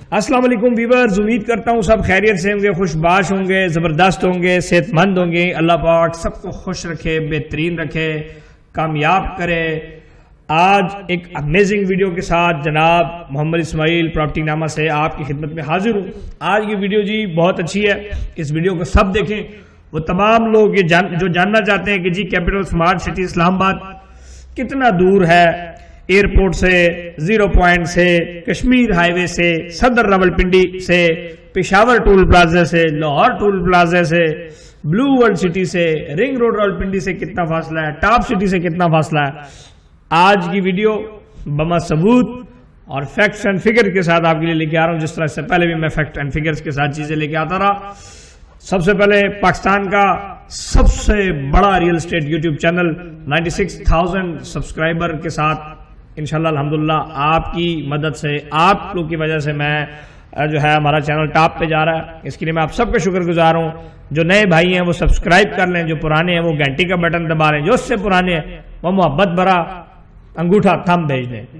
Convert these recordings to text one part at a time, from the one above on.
السلام علیکم ویورز، امید کرتا ہوں سب خیریت سے ہوں گے، خوش باش ہوں گے، زبردست ہوں گے، صحت مند ہوں گے۔ اللہ پاک سب کو خوش رکھے، بہترین رکھے، کامیاب کرے۔ آج ایک امیزنگ ویڈیو کے ساتھ جناب محمد اسماعیل پراپرٹی نامہ سے آپ کی خدمت میں حاضر ہوں۔ آج کی ویڈیو جی بہت اچھی ہے، اس ویڈیو کو سب دیکھیں۔ وہ تمام لوگ جو جاننا چاہتے ہیں کہ جی capital smart city Islamabad کتنا دور ہے ایئرپورٹ سے، زیرو پوائنٹ سے، کشمیر ہائی وے سے، صدر راولپنڈی سے، پشاور ٹول پلازے سے، لاہور ٹول پلازے سے، بلو ورلڈ سٹی سے، رنگ روڈ راولپنڈی سے کتنا فاصلہ ہے، ٹاپ سٹی سے کتنا فاصلہ ہے۔ آج کی ویڈیو بما ثبوت اور فیکٹس اینڈ فگر کے ساتھ آپ کے لیے لے کے آ رہا ہوں، جس طرح سے پہلے بھی میں فیکٹ اینڈ فگرز کے ساتھ چیزیں لے کے آتا رہا۔ سب سے پہلے پاکستان کا سب سے بڑا real estate YouTube channel 96,000 subscriber کے ساتھ انشاءاللہ الحمدللہ آپ کی مدد سے، آپ لوگ کی وجہ سے میں جو ہے ہمارا چینل ٹاپ پہ جا رہا ہے۔ اس کے لیے میں آپ سب کا شکر گزار ہوں۔ جو نئے بھائی ہیں وہ سبسکرائب کر لیں، جو پرانے ہیں وہ گھنٹی کا بٹن دبا لیں، جو اس سے پرانے ہیں وہ محبت بھرا انگوٹھا تھم بھیج دیں۔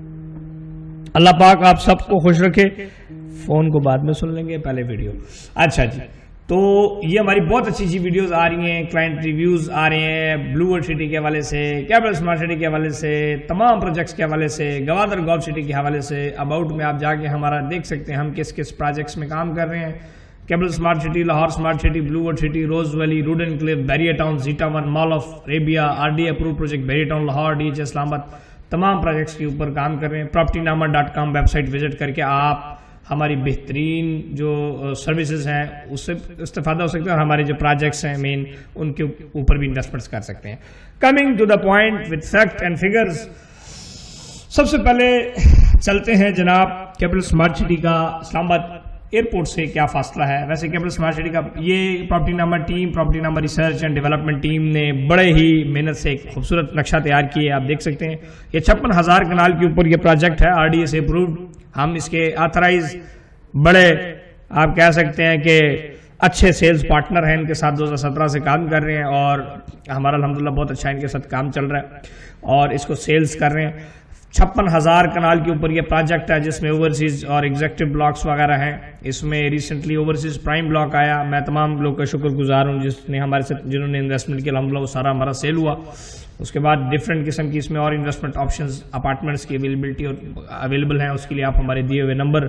اللہ پاک آپ سب کو خوش رکھے۔ فون کو بعد میں سن لیں گے، پہلے ویڈیو۔ اچھا جی، تو یہ ہماری بہت اچھی اچھی ویڈیوز آ رہی ہیں، کلائنٹ ریویوز آ رہے ہیں، بلو ورلڈ سٹی کے حوالے سے، کیپٹل سمارٹ سٹی کے حوالے سے، تمام پروجیکٹس کے حوالے سے، گوادر گولف سٹی کے حوالے سے۔ اباؤٹ میں آپ جا کے ہمارا دیکھ سکتے ہیں ہم کس کس پروجیکٹس میں کام کر رہے ہیں۔ Capital smart city, Lahore smart city, blue world city, rose valley, Rudn cliff, Bahria town, Zeta one, mall of Arabia, RDA approve project Bahria town Lahore, DH Islamabad, تمام پروجیکٹس کے اوپر کام کر رہے ہیں۔ propertynama.com ویب سائٹ وزٹ کر کے آپ ہماری بہترین جو سروسز ہیں اس سے استفادہ ہو سکتے ہیں، اور ہمارے جو پروجیکٹس ہیں مین ان کے اوپر بھی انویسٹمنٹس کر سکتے ہیں۔ Coming to the point with fact and figures, سب سے پہلے چلتے ہیں جناب کیپٹل سمارٹ سٹی کا اسلام آباد ایئرپورٹ سے کیا فاصلہ ہے۔ ویسے کیپٹل سمارٹ سٹی کا یہ پراپرٹی نامہ ٹیم، پراپرٹی نامہ ریسرچ اینڈ ڈیولپمنٹ ٹیم نے بڑے ہی محنت سے ایک خوبصورت نقشہ تیار کیا ہے، آپ دیکھ سکتے ہیں۔ یہ 56,000 کنال کے اوپر یہ پروجیکٹ ہے، RDA سے اپرووڈ۔ ہم اس کے آتھرائز بڑے آپ کہہ سکتے ہیں کہ اچھے سیلز پارٹنر ہیں، ان کے ساتھ 2017 سے کام کر رہے ہیں، اور ہمارا الحمدللہ بہت اچھا ان کے ساتھ کام چل رہا ہے اور اس کو سیلز کر رہے ہیں۔ 56,000 کنال کے اوپر یہ پروجیکٹ ہے، جس میں اوورسیز اور ایگزیکٹو بلاکس وغیرہ ہیں۔ اس میں ریسنٹلی اوورسیز پرائم بلاک آیا، میں تمام لوگ کا شکر گزار ہوں جس نے ہمارے ساتھ جنہوں نے انویسٹمنٹ کیا، الحمدللہ وہ سارا ہمارا سیل ہوا۔ اس کے بعد ڈفرینٹ قسم کی اس میں اور انویسٹمنٹ آپشنز اپارٹمنٹس کی اویلیبلٹی اور اویلیبل ہیں، اس کے لیے آپ ہمارے دیے ہوئے نمبر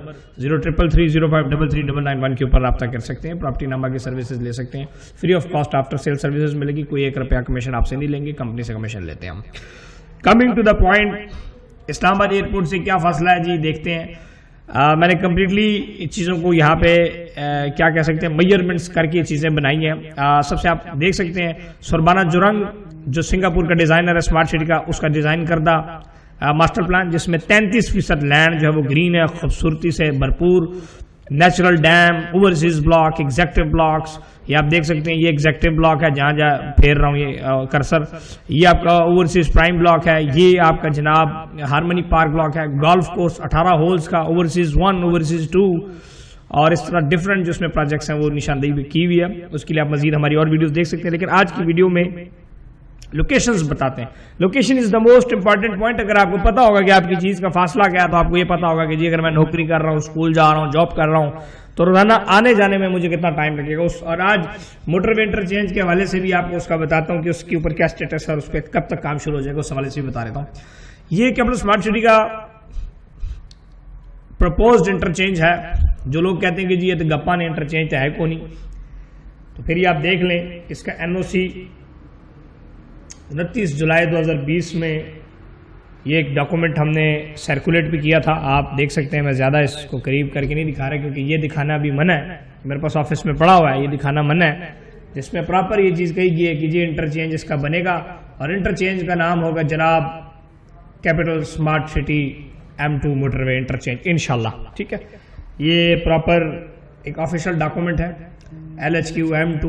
033305339991 کے اوپر رابطہ کر سکتے ہیں۔ پراپرٹی نامہ کی سروسز لے سکتے ہیں، free of cost after sale services ملے گی، کوئی 1 روپیہ کمیشن آپ سے نہیں لیں گے، کمپنی سے کمیشن لیتے ہیں ہم۔ Coming to the point, Islamabad airport سے کیا فاصلہ ہے جی، دیکھتے ہیں۔ میں نے کمپلیٹلی چیزوں کو یہاں پہ کیا کہہ سکتے ہیں میجرمنٹس کر کے چیزیں بنائی ہیں۔ سب سے آپ دیکھ سکتے ہیں سربانا جورنگ جو سنگاپور کا ڈیزائنر ہے اسمارٹ سٹی کا، اس کا ڈیزائن کردہ ماسٹر پلان، جس میں 33% لینڈ جو ہے وہ گرین ہے، خوبصورتی سے بھرپور، natural dam, overseas block, executive blocks. یہ آپ دیکھ سکتے ہیں، یہ ایگزیکٹو بلاک ہے جہاں جہاں پھیر رہا ہوں یہ کرسر، یہ آپ کا اوورسیز پرائم بلاک ہے، یہ آپ کا جناب ہارمنی پارک بلاک ہے، گولف کورس 18 ہولز کا، اوورسیز 1، اوورسیز 2، اور اس طرح ڈفرنٹ جو اس میں پروجیکٹس ہیں وہ نشاندہی بھی کی ہوئی ہے۔ اس کے لیے آپ مزید ہماری اور ویڈیوز دیکھ سکتے ہیں، لیکن آج کی ویڈیو میں لوکیشنز بتاتے ہیں۔ Location is the most important point. اگر آپ کو پتا ہوگا کہ آپ کی چیز کا فاصلہ کیا ہے، تو آپ کو یہ پتا ہوگا کہ جی اگر میں نوکری کر رہا ہوں، اسکول جا رہا ہوں، جاب کر رہا ہوں، تو روزانہ آنے جانے میں مجھے کتنا ٹائم لگے گا۔ اور آج موٹر وے انٹرچینج کے حوالے سے بھی آپ کو اس کا بتاتا ہوں کہ اس کے اوپر کیا اسٹیٹس ہے اور اس پہ کب تک کام شروع ہو جائے گا، اس حوالے سے بھی بتا دیتا ہوں۔ یہ کیپٹل سمارٹ سٹی کا پرپوزڈ انٹرچینج ہے۔ جو لوگ کہتے ہیں کہ جی یہ تو گپا نے انٹرچینج ہے کو نہیں، تو پھر یہ آپ دیکھ لیں، اس کا NOC 29 جولائی 2020 میں یہ ایک ڈاکومنٹ ہم نے سرکولیٹ بھی کیا تھا، آپ دیکھ سکتے ہیں۔ میں زیادہ اس کو قریب کر کے نہیں دکھا رہا کیونکہ یہ دکھانا بھی منع ہے، میرے پاس آفس میں پڑا ہوا ہے، یہ دکھانا منع ہے، جس میں پراپر یہ چیز کہی گئی ہے کہ جی انٹرچینج اس کا بنے گا، اور انٹرچینج کا نام ہوگا جناب capital smart city M2 motorway interchange انشاءاللہ، ٹھیک ہے۔ یہ پراپر ایک آفیشیل ڈاکومنٹ ہے، LHQ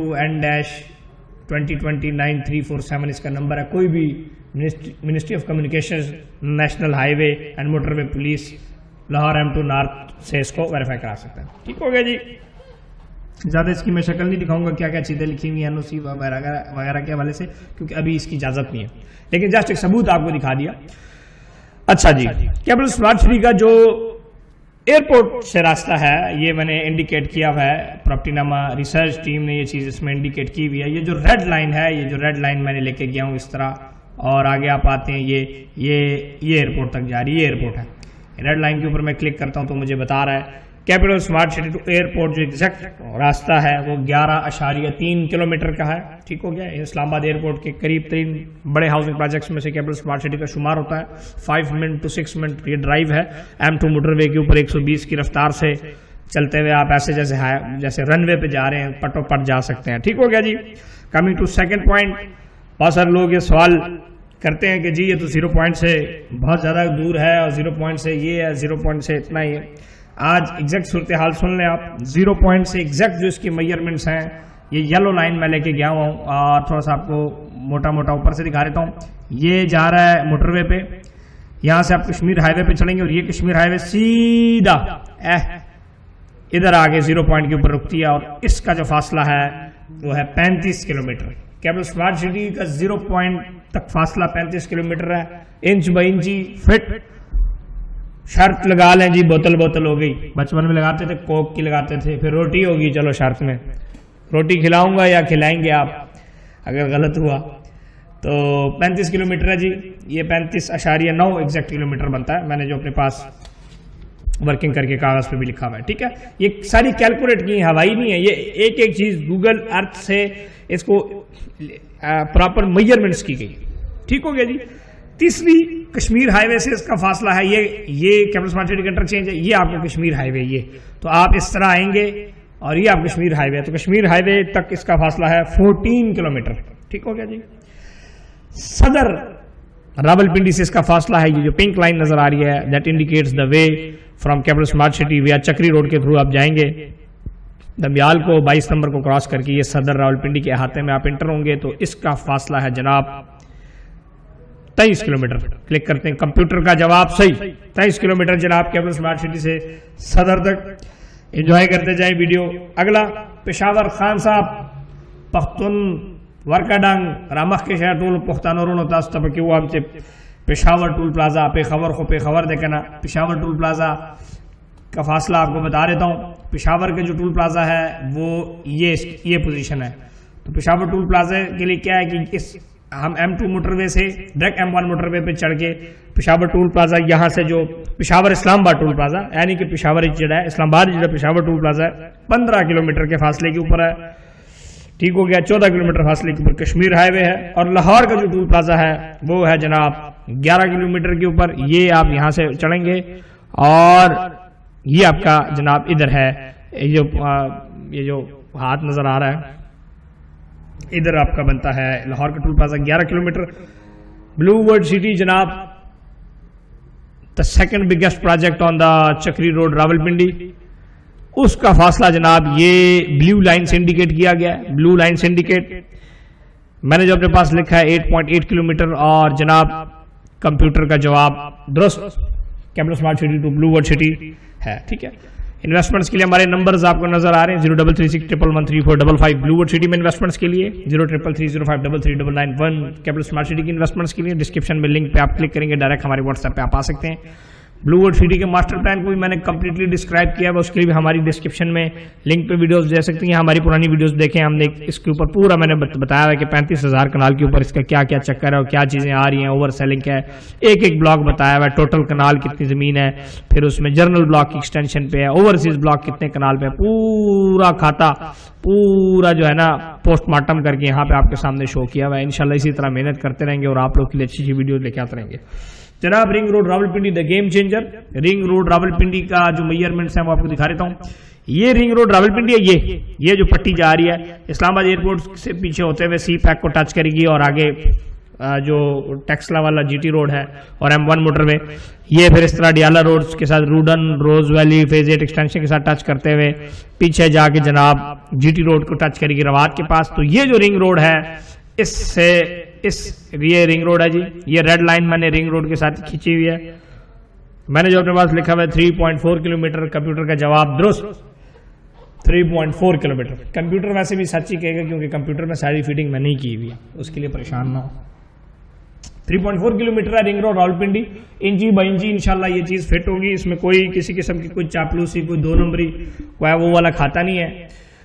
M2N-2020-9347 اس کا نمبر ہے۔ کوئی بھی ministry of communication, national highway and motorway police Lahore M2 north سے اس کو ویریفائی کرا سکتے ہیں، ٹھیک ہو گیا جی۔ زیادہ اس کی میں شکل نہیں دکھاؤں گا کیا کیا چیزیں لکھی ہوئی ہیں NOC وغیرہ کے حوالے سے، کیونکہ ابھی اس کی اجازت نہیں ہے، لیکن جسٹ ایک ثبوت آپ کو دکھا دیا۔ اچھا جی، کیپٹل سمارٹ سٹی کا جو ایئرپورٹ سے راستہ ہے، یہ میں نے انڈیکیٹ کیا ہوا ہے، پراپرٹی نامہ ریسرچ ٹیم نے یہ چیز اس میں انڈیکیٹ کی ہوئی ہے. یہ جو ریڈ لائن ہے، یہ جو ریڈ لائن میں نے لے کے گیا ہوں اس طرح، اور آگے آپ آتے ہیں یہ ایئرپورٹ تک جا رہی ہے، یہ ایئرپورٹ ہے. ریڈ لائن کے اوپر میں کلک کرتا ہوں تو مجھے بتا رہا ہے capital smart city to airport جو ایگزیکٹ راستہ ہے وہ 11.3 کلومیٹر کا ہے. ٹھیک ہو گیا. اسلام آباد ایئرپورٹ کے قریب ترین بڑے ہاؤسنگ پروجیکٹس میں سے کیپٹل اسمارٹ سٹی کا شمار ہوتا ہے. 5 منٹ to 6 منٹ یہ ڈرائیو ہے. M2 موٹر وے کے اوپر 120 کی رفتار سے چلتے ہوئے آپ ایسے جیسے رن وے پہ جا رہے ہیں پٹو پٹ جا سکتے ہیں. ٹھیک ہو گیا جی. کمنگ ٹو سیکنڈ پوائنٹ، بہت سارے لوگ یہ سوال کرتے ہیں کہ جی یہ تو 0 پوائنٹ سے بہت زیادہ دور ہے اور 0 پوائنٹ سے یہ ہے، 0 پوائنٹ سے اتنا ہی ہے. آج ایگزیکٹ صورتحال سن لیں آپ. 0 پوائنٹ سے ایگزیکٹ جو اس کی میئرمنٹس ہیں، یہ یلو لائن میں لے کے گیا ہوں اور تھوڑا سا آپ کو موٹا موٹا اوپر سے دکھا دیتا ہوں. یہ جا رہا ہے موٹر وے پہ، یہاں سے آپ کشمیر ہائی وے پہ چلیں گے اور یہ کشمیر ہائی وے سیدھا ادھر آگے 0 پوائنٹ کے اوپر رکتی ہے اور اس کا جو فاصلہ ہے وہ ہے 35 کلومیٹر. کیپٹل اسمارٹ سٹی کا 0 پوائنٹ تک فاصلہ 35 کلومیٹر ہے. انچ بائی انچی فٹ. شرط لگا لیں جی، بوتل ہو گئی. بچپن میں لگاتے تھے، کوک کی لگاتے تھے. پھر روٹی ہوگی، چلو شرط میں روٹی کھلاؤں گا یا کھلائیں گے آپ اگر غلط ہوا تو. 35 کلومیٹر ہے جی. یہ 35.9 ایگزیکٹ کلومیٹر بنتا ہے. میں نے جو اپنے پاس ورکنگ کر کے کاغذ پہ بھی لکھا ہوا ہے. ٹھیک ہے. یہ ساری کیلکولیٹ کی، ہوائی نہیں ہے. یہ ایک چیز گوگل ارتھ سے اس کو پراپر میجرمنٹس کی گئی. ٹھیک ہو گیا جی. تیسری کشمیر ہائی وے سے اس کا فاصلہ ہے، یہ کیپٹل اسمارٹ سٹی کا انٹرچینج ہے، یہ آپ کا کشمیر ہائی وے. یہ تو آپ اس طرح آئیں گے اور یہ آپ کشمیر ہائی وے. تو کشمیر ہائی وے تک اس کا فاصلہ ہے 14 کلومیٹر. ٹھیک ہو گیا جی. صدر راولپنڈی سے اس کا فاصلہ ہے، یہ جو پنک لائن نظر آ رہی ہے that indicates the way from capital smart city via Chakri road کے تھرو آپ جائیں گے. دمیال کو 22 نمبر کو کراس کر کے یہ صدر راولپنڈی کے احاطے میں آپ انٹر ہوں گے تو اس کا فاصلہ ہے جناب 23 کلومیٹر. کلک کرتے ہیں، کمپیوٹر کا جواب صحیح. 23 کلومیٹر جناب کیپٹل اسمارٹ سٹی سے صدر تک. انجوائے کرتے جائیں ویڈیو. اگلا پشاور خان صاحب پختون ورکڈنگ رامخ کے شہر ٹول پختانورون ہوتا اس طبق وہ ہم سے پشاور ٹول پلازا پہ خبر دیکھنا. پشاور ٹول پلازا کا فاصلہ آپ کو بتا دیتا ہوں. پشاور کا جو ٹول پلازا ہے وہ یہ پوزیشن ہے. تو پشاور ٹول پلازا کے لیے کیا ہے کہ ہم M2 موٹر وے سے ڈائریکٹ M1 موٹر وے پہ چڑھ کے پشاور ٹول پلازا، یہاں سے جو پشاور اسلام آباد ٹول پلازا یعنی کہ پشاور جڑا ہے اسلام آباد جڑا پشاور ٹول پلازا ہے 15 کلومیٹر کے فاصلے کے اوپر ہے. ٹھیک ہو گیا. 14 کلومیٹر فاصلے کے اوپر کشمیر ہائی وے ہے. اور لاہور کا جو ٹول پلازا ہے وہ ہے جناب 11 کلومیٹر کے اوپر. یہ آپ یہاں سے چڑھیں گے اور یہ آپ کا جناب ادھر ہے، یہ جو ہاتھ نظر آ رہا ہے ادھر آپ کا بنتا ہے لاہور کا toll plaza 11 kilometre. Blue world city جناب the second biggest project on the Chakri road Rawalpindi, اس کا فاصلہ جناب یہ بلو لائن سے انڈیکیٹ کیا گیا ہے. بلو لائن سے انڈیکیٹ میں نے جو اپنے پاس لکھا ہے 8.8 کلومیٹر. اور جناب کمپیوٹر کا جواب درست capital smart city to blue world city ہے. ٹھیک ہے. انویسٹمنٹس کے لیے ہمارے نمبرز آپ کو نظر آ رہے ہیں 0336113455 بلو ورڈ سٹی میں انویسٹمنٹس کے لیے 033305339991 کیپٹل اسمارٹ سٹی کی انویسٹمنٹس کے لیے. ڈسکرپشن میں لنک پہ آپ کلک کریں گے ڈائریکٹ ہمارے واٹس ایپ پہ آپ آ سکتے ہیں. بلو ورڈ سٹی کے ماسٹر پلان کو بھی میں نے کمپلیٹلی ڈسکرائب کیا ہے، اس کے لیے بھی ہماری ڈسکرپشن میں لنک پہ ویڈیوز دے سکتے ہیں. ہماری پرانی ویڈیوز دیکھیں، ہم نے اس کے اوپر پورا میں نے بتایا ہے کہ 35,000 کنال کے اوپر اس کا کیا کیا چکر ہے اور کیا چیزیں آ رہی ہیں. اوور سیلنگ ہے، ایک بلاک بتایا ہوا ہے، ٹوٹل کنال کتنی زمین ہے، پھر اس میں جرنل بلاک کی ایکسٹینشن پہ ہے، اوورسیز بلاک کتنے کنال پہ ہے، پورا کھاتا پورا جو ہے نا پوسٹ مارٹم کر کے یہاں پہ آپ کے سامنے شو کیا ہوا ہے. انشاءاللہ اسی طرح محنت کرتے رہیں گے اور آپ لوگ کے لیے اچھی اچھی ویڈیوز لے کے آتے رہیں گے. جناب ring road Rawalpindi the game changer. Ring road Rawalpindi کا جو میئرمنٹس ہیں وہ آپ کو دکھا دیتا ہوں. یہ رنگ روڈ راولپنڈی ہے، یہ جو پٹی جا رہی ہے اسلام آباد ایئرپورٹ سے پیچھے ہوتے ہوئے سی پیک کو ٹچ کرے گی اور آگے جو ٹیکسلا والا جی ٹی روڈ ہے اور M1 موٹر وے، یہ پھر اس طرح ڈیالا روڈ کے ساتھ روڈن روز ویلی فیز 8 ایکسٹینشن کے ساتھ ٹچ کرتے ہوئے پیچھے جا کے جناب جی ٹی روڈ کو ٹچ کرے گی رواد کے پاس. تو یہ جو رنگ روڈ ہے یہ رنگ روڈ ہے جی. یہ ریڈ لائن میں نے رنگ روڈ کے ساتھ کھینچی ہوئی ہے. میں نے جو اپنے پاس لکھا ہوا ہے 3.4 کلومیٹر. کمپیوٹر کا جواب درست 3.4 کلومیٹر. کمپیوٹر ویسے بھی سچ ہی کہے گا کیونکہ کمپیوٹر میں ساری فیڈنگ میں نہیں کی ہوئی ہے، اس کے لیے پریشان نہ ہو. 3.4 کلومیٹر ہے رنگ روڈ راولپنڈی، انچی بائی انچی انشاءاللہ یہ چیز فٹ ہوگی. اس میں کوئی کسی قسم کی کوئی چاپلوسی، کوئی 2 نمبری، کوئی وہ والا کھاتا نہیں ہے.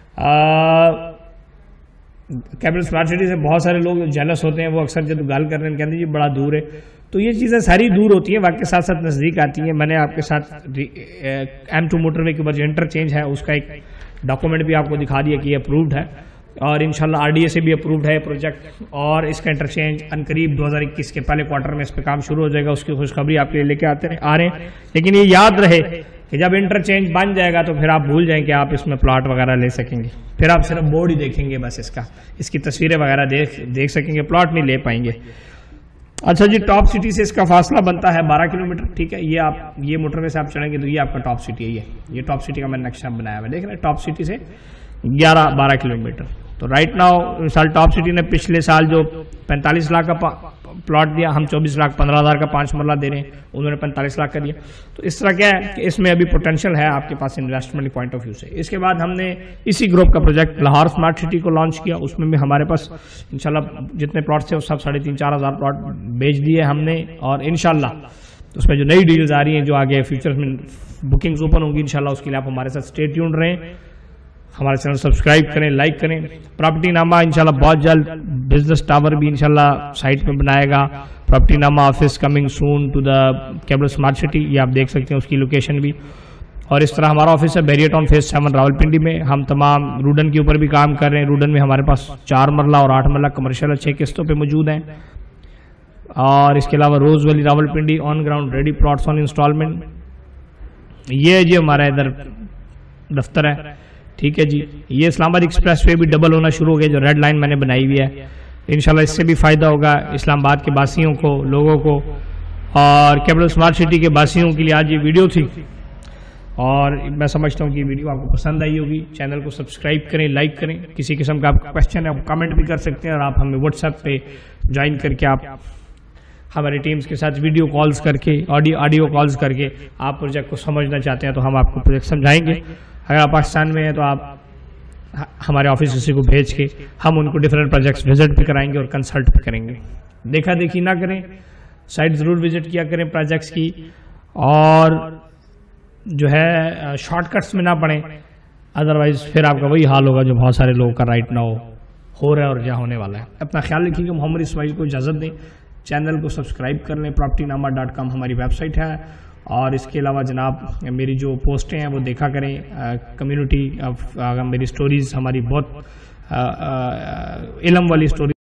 کیپٹل اسمارٹ سٹی سے بہت سارے لوگ جیلس ہوتے ہیں، وہ اکثر جب گال کر رہے ہیں کہتے ہیں جی بڑا دور ہے، تو یہ چیزیں ساری دور ہوتی ہیں، واقع کے ساتھ ساتھ نزدیک آتی ہیں. میں نے آپ کے ساتھ M2 موٹر وے کے اوپر جو انٹرچینج ہے اس کا ایک ڈاکومنٹ بھی آپ کو دکھا دیا کہ یہ اپرووڈ ہے، اور انشاءاللہ RDA سے بھی اپرووڈ ہے پروجیکٹ، اور اس کا انٹرچینج عنقریب 2021 کے پہلے کوارٹر میں اس پہ کام شروع ہو جائے گا. اس کی خوشخبری آپ کے لیے لے کے آ رہے ہیں. لیکن یہ یاد رہے کہ جب انٹرچینج بن جائے گا تو پھر آپ بھول جائیں کہ آپ اس میں پلاٹ وغیرہ لے سکیں گے، پھر آپ صرف بورڈ ہی دیکھیں گے، بس اس کی تصویریں وغیرہ دیکھ سکیں گے، پلاٹ نہیں لے پائیں گے. اچھا جی، ٹاپ سٹی سے اس کا فاصلہ بنتا ہے 12 کلومیٹر. ٹھیک ہے، یہ موٹر وے سے آپ چڑھیں گے تو یہ آپ کا ٹاپ سٹی ہے. یہ ٹاپ سٹی کا میں نے نقشہ بنایا ہوا ہے، دیکھ رہے ہیں، ٹاپ سٹی سے 12 کلومیٹر. تو رائٹ ناؤ مثال ٹاپ سٹی نے پچھلے سال جو 45 لاکھ کا پلاٹ دیا، ہم 24,15,000 کا 5 مرلہ دے رہے ہیں، انہوں نے 45 لاکھ کا دیا. تو اس طرح کیا ہے کہ اس میں ابھی پوٹینشیل ہے آپ کے پاس انویسٹمنٹ پوائنٹ آف ویو سے. اس کے بعد ہم نے اسی گروپ کا پروجیکٹ لاہور اسمارٹ سٹی کو لانچ کیا. اس میں بھی ہمارے پاس انشاءاللہ جتنے پلاٹس تھے وہ سب 3,500-4 ہزار پلاٹ بیچ دیے ہم نے. اور انشاءاللہ اس میں جو نئی ڈیلز آ رہی ہیں، جو آگے فیوچر میں بکنگز اوپن ہوں گی انشاءاللہ، اس کے لیے آپ ہمارے ساتھ اسٹے ٹیونڈ رہیں. ہمارے چینل سبسکرائب کریں، لائک کریں. پراپرٹی نامہ انشاءاللہ بہت جلد بزنس ٹاور بھی انشاءاللہ سائٹ میں بنائے گا. پراپرٹی نامہ office coming soon to the capital smart city, یہ آپ دیکھ سکتے ہیں اس کی لوکیشن بھی. اور اس طرح ہمارا آفس ہے بیریا ٹاؤن فیز 7 راولپنڈی میں. ہم تمام روڈن کے اوپر بھی کام کر رہے ہیں. روڈن میں ہمارے پاس 4 مرلہ اور 8 مرلہ کمرشل 6 قسطوں پہ موجود ہیں. اور اس کے علاوہ rose valley Rawalpindi on ground ready plots on instalment. یہ جی ہمارا ادھر دفتر ہے. ٹھیک ہے جی، یہ اسلام آباد ایکسپریس وے بھی ڈبل ہونا شروع ہو گیا، جو ریڈ لائن میں نے بنائی ہوئی ہے. انشاءاللہ اس سے بھی فائدہ ہوگا اسلام آباد کے باسیوں کو، لوگوں کو. اور کیپٹل اسمارٹ سٹی کے باسیوں کے لیے آج یہ ویڈیو تھی، اور میں سمجھتا ہوں کہ یہ ویڈیو آپ کو پسند آئی ہوگی. چینل کو سبسکرائب کریں، لائک کریں. کسی قسم کا آپ کا کوشچن ہے آپ کامنٹ بھی کر سکتے ہیں، اور آپ ہمیں واٹس ایپ پہ جوائن کر کے آپ ہماری ٹیمز کے ساتھ ویڈیو کالز کر کے آڈیو کالز کر کے آپ پروجیکٹ کو سمجھنا چاہتے ہیں تو ہم آپ کو پروجیکٹ سمجھائیں گے. اگر آپ پاکستان میں ہیں تو آپ ہمارے آفس کسی کو بھیج کے ہم ان کو ڈفرینٹ پروجیکٹس وزٹ بھی کرائیں گے اور کنسلٹ بھی کریں گے. دیکھا دیکھی نہ کریں، سائٹ ضرور وزٹ کیا کریں پروجیکٹس کی، اور جو ہے شارٹ کٹس میں نہ پڑیں، ادروائز پھر آپ کا وہی حال ہوگا جو بہت سارے لوگوں کا رائٹ ناؤ ہو رہا ہے اور جہاں ہونے والا ہے. اپنا خیال رکھیے کہ محمد اسماعیل کو اجازت دیں. چینل کو سبسکرائب کر لیں. propertynama.com ہماری ویب سائٹ ہے. اور اس کے علاوہ جناب میری جو پوسٹیں ہیں وہ دیکھا کریں. کمیونٹی میری سٹوریز ہماری بہت علم والی سٹوری